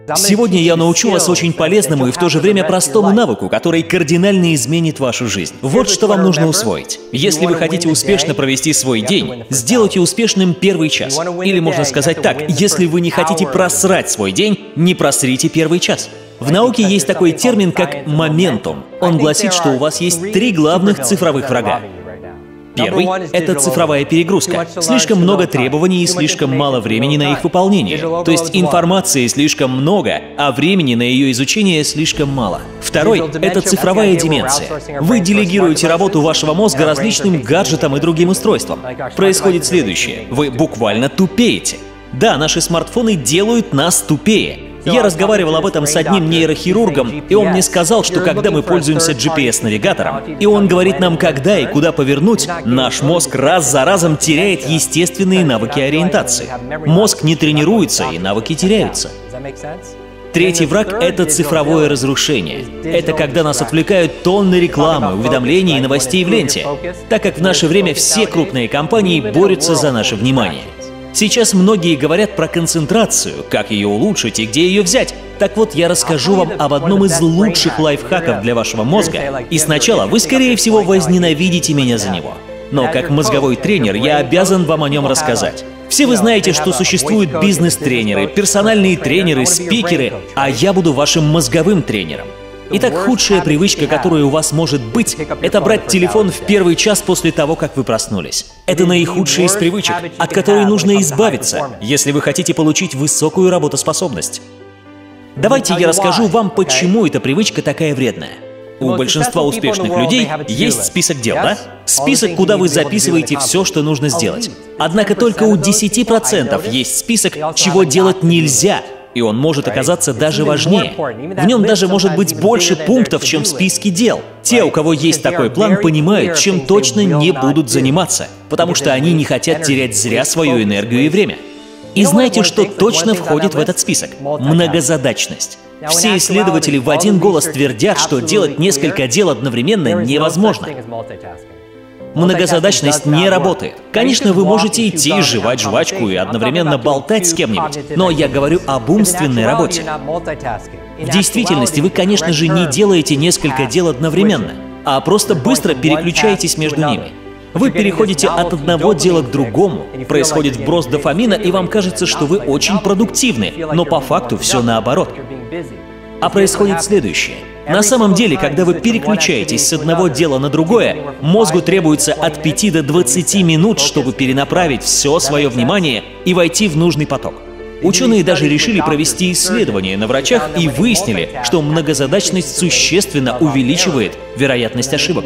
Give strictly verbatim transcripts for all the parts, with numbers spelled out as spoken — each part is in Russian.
Сегодня я научу вас очень полезному и в то же время простому навыку, который кардинально изменит вашу жизнь. Вот что вам нужно усвоить. Если вы хотите успешно провести свой день, сделайте успешным первый час. Или можно сказать так, если вы не хотите просрать свой день, не просрите первый час. В науке есть такой термин, как моментум. Он гласит, что у вас есть три главных цифровых врага. Первый — это цифровая перегрузка. Слишком много требований и слишком мало времени на их выполнение. То есть информации слишком много, а времени на ее изучение слишком мало. Второй — это цифровая деменция. Вы делегируете работу вашего мозга различным гаджетам и другим устройствам. Происходит следующее. Вы буквально тупеете. Да, наши смартфоны делают нас тупее. Я разговаривал об этом с одним нейрохирургом, и он мне сказал, что когда мы пользуемся джи пи эс-навигатором, и он говорит нам, когда и куда повернуть, наш мозг раз за разом теряет естественные навыки ориентации. Мозг не тренируется, и навыки теряются. Третий враг — это цифровое разрушение. Это когда нас отвлекают тонны рекламы, уведомлений и новостей в ленте, так как в наше время все крупные компании борются за наше внимание. Сейчас многие говорят про концентрацию, как ее улучшить и где ее взять. Так вот, я расскажу вам об одном из лучших лайфхаков для вашего мозга, и сначала вы, скорее всего, возненавидите меня за него. Но как мозговой тренер я обязан вам о нем рассказать. Все вы знаете, что существуют бизнес-тренеры, персональные тренеры, спикеры, а я буду вашим мозговым тренером. Итак, худшая привычка, которая у вас может быть, это брать телефон в первый час после того, как вы проснулись. Это наихудшая из привычек, от которой нужно избавиться, если вы хотите получить высокую работоспособность. Давайте я расскажу вам, почему эта привычка такая вредная. У большинства успешных людей есть список дел, да? Список, куда вы записываете все, что нужно сделать. Однако только у десяти процентов есть список, чего делать нельзя. И он может оказаться даже важнее. В нем даже может быть больше пунктов, чем в списке дел. Те, у кого есть такой план, понимают, чем точно не будут заниматься, потому что они не хотят терять зря свою энергию и время. И знаете, что точно входит в этот список? Многозадачность. Все исследователи в один голос твердят, что делать несколько дел одновременно невозможно. Многозадачность не работает. Конечно, вы можете идти, жевать жвачку и одновременно болтать с кем-нибудь, но я говорю об умственной работе. В действительности вы, конечно же, не делаете несколько дел одновременно, а просто быстро переключаетесь между ними. Вы переходите от одного дела к другому, происходит вброс дофамина, и вам кажется, что вы очень продуктивны, но по факту все наоборот. А происходит следующее. На самом деле, когда вы переключаетесь с одного дела на другое, мозгу требуется от пяти до двадцати минут, чтобы перенаправить все свое внимание и войти в нужный поток. Ученые даже решили провести исследования на врачах и выяснили, что многозадачность существенно увеличивает вероятность ошибок.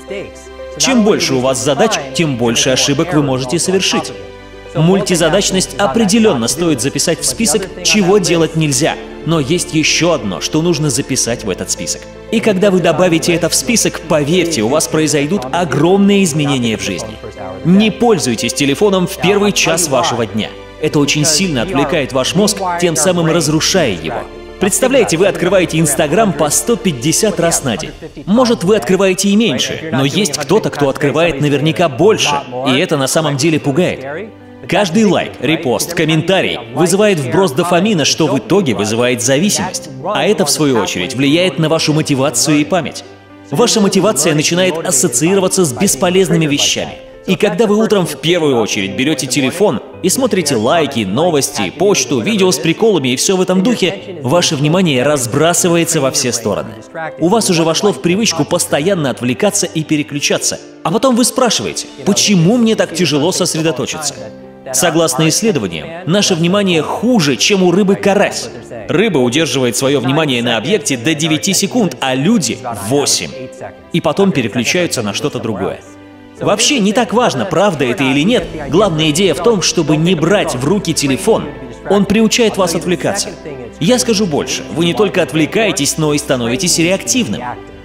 Чем больше у вас задач, тем больше ошибок вы можете совершить. Мультизадачность определенно стоит записать в список, чего делать нельзя. Но есть еще одно, что нужно записать в этот список. И когда вы добавите это в список, поверьте, у вас произойдут огромные изменения в жизни. Не пользуйтесь телефоном в первый час вашего дня. Это очень сильно отвлекает ваш мозг, тем самым разрушая его. Представляете, вы открываете Инстаграм по сто пятьдесят раз на день. Может, вы открываете и меньше, но есть кто-то, кто открывает наверняка больше, и это на самом деле пугает. Каждый лайк, репост, комментарий вызывает вброс дофамина, что в итоге вызывает зависимость. А это, в свою очередь, влияет на вашу мотивацию и память. Ваша мотивация начинает ассоциироваться с бесполезными вещами. И когда вы утром в первую очередь берете телефон и смотрите лайки, новости, почту, видео с приколами и все в этом духе, ваше внимание разбрасывается во все стороны. У вас уже вошло в привычку постоянно отвлекаться и переключаться. А потом вы спрашиваете, почему мне так тяжело сосредоточиться? Согласно исследованиям, наше внимание хуже, чем у рыбы карась. Рыба удерживает свое внимание на объекте до девяти секунд, а люди — восемь. И потом переключаются на что-то другое. Вообще не так важно, правда это или нет, главная идея в том, чтобы не брать в руки телефон. Он приучает вас отвлекаться. Я скажу больше, вы не только отвлекаетесь, но и становитесь реактивным.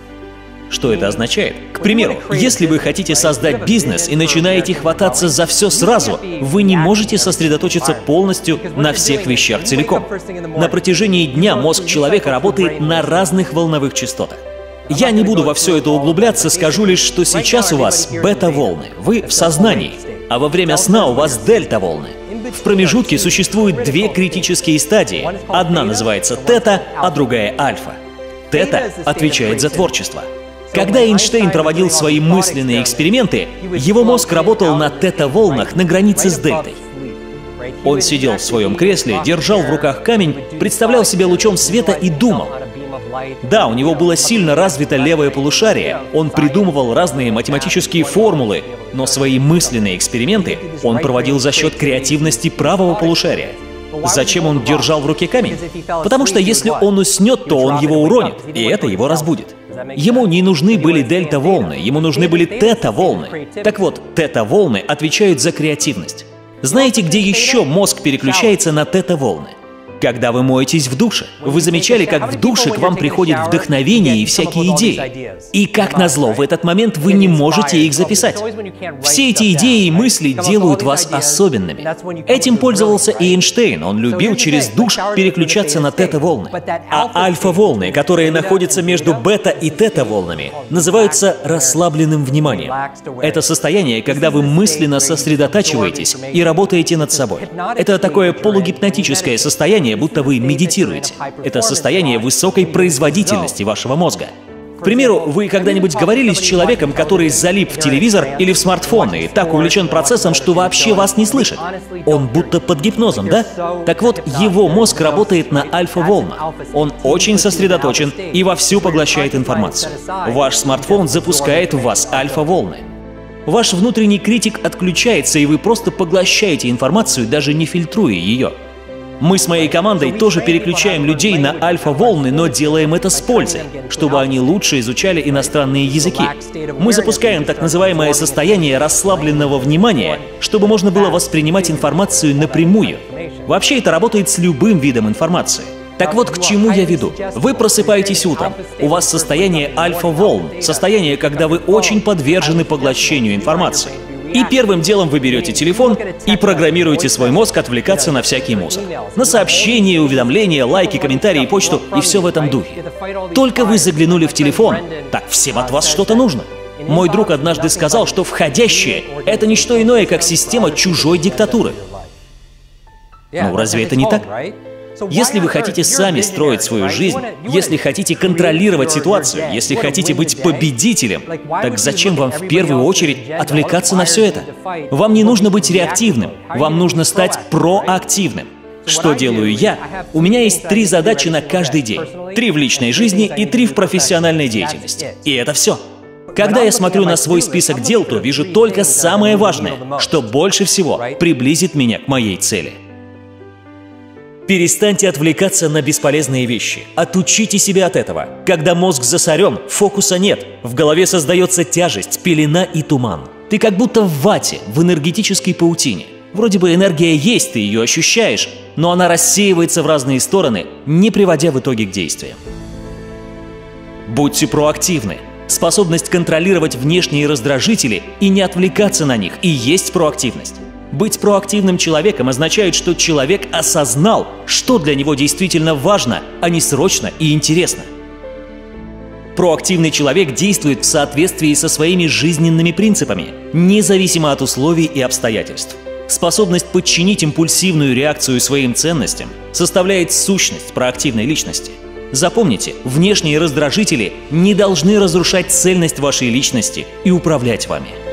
Что это означает? К примеру, если вы хотите создать бизнес и начинаете хвататься за все сразу, вы не можете сосредоточиться полностью на всех вещах целиком. На протяжении дня мозг человека работает на разных волновых частотах. Я не буду во все это углубляться, скажу лишь, что сейчас у вас бета-волны, вы в сознании, а во время сна у вас дельта-волны. В промежутке существуют две критические стадии. Одна называется тета, а другая альфа. Тета отвечает за творчество. Когда Эйнштейн проводил свои мысленные эксперименты, его мозг работал на тета-волнах на границе с дельтой. Он сидел в своем кресле, держал в руках камень, представлял себя лучом света и думал. Да, у него было сильно развито левое полушарие, он придумывал разные математические формулы, но свои мысленные эксперименты он проводил за счет креативности правого полушария. Зачем он держал в руке камень? Потому что если он уснет, то он его уронит, и это его разбудит. Ему не нужны были дельта-волны, ему нужны были тета-волны. Так вот, тета-волны отвечают за креативность. Знаете, где еще мозг переключается на тета-волны? Когда вы моетесь в душе. Вы замечали, как в душе к вам приходит вдохновение и всякие идеи. И как назло, в этот момент вы не можете их записать. Все эти идеи и мысли делают вас особенными. Этим пользовался и Эйнштейн. Он любил через душ переключаться на тета-волны. А альфа-волны, которые находятся между бета и тета-волнами, называются расслабленным вниманием. Это состояние, когда вы мысленно сосредотачиваетесь и работаете над собой. Это такое полугипнотическое состояние, будто вы медитируете. Это состояние высокой производительности вашего мозга. К примеру, вы когда-нибудь говорили с человеком, который залип в телевизор или в смартфон и так увлечен процессом, что вообще вас не слышит? Он будто под гипнозом, да? Так вот, его мозг работает на альфа-волнах. Он очень сосредоточен и вовсю поглощает информацию. Ваш смартфон запускает в вас альфа-волны. Ваш внутренний критик отключается, и вы просто поглощаете информацию, даже не фильтруя ее. Мы с моей командой тоже переключаем людей на альфа-волны, но делаем это с пользой, чтобы они лучше изучали иностранные языки. Мы запускаем так называемое состояние расслабленного внимания, чтобы можно было воспринимать информацию напрямую. Вообще это работает с любым видом информации. Так вот, к чему я веду. Вы просыпаетесь утром, у вас состояние альфа-волн, состояние, когда вы очень подвержены поглощению информации. И первым делом вы берете телефон и программируете свой мозг отвлекаться на всякий мусор. На сообщения, уведомления, лайки, комментарии, почту и все в этом духе. Только вы заглянули в телефон, так всем от вас что-то нужно. Мой друг однажды сказал, что входящее — это не что иное, как система чужой диктатуры. Ну, разве это не так? Если вы хотите сами строить свою жизнь, если хотите контролировать ситуацию, если хотите быть победителем, так зачем вам в первую очередь отвлекаться на все это? Вам не нужно быть реактивным, вам нужно стать проактивным. Что делаю я? У меня есть три задачи на каждый день. Три в личной жизни и три в профессиональной деятельности. И это все. Когда я смотрю на свой список дел, то вижу только самое важное, что больше всего приблизит меня к моей цели. Перестаньте отвлекаться на бесполезные вещи. Отучите себя от этого. Когда мозг засорен, фокуса нет. В голове создается тяжесть, пелена и туман. Ты как будто в вате, в энергетической паутине. Вроде бы энергия есть, ты ее ощущаешь, но она рассеивается в разные стороны, не приводя в итоге к действиям. Будьте проактивны. Способность контролировать внешние раздражители и не отвлекаться на них и есть проактивность. Быть проактивным человеком означает, что человек осознал, что для него действительно важно, а не срочно и интересно. Проактивный человек действует в соответствии со своими жизненными принципами, независимо от условий и обстоятельств. Способность подчинить импульсивную реакцию своим ценностям составляет сущность проактивной личности. Запомните, внешние раздражители не должны разрушать цельность вашей личности и управлять вами.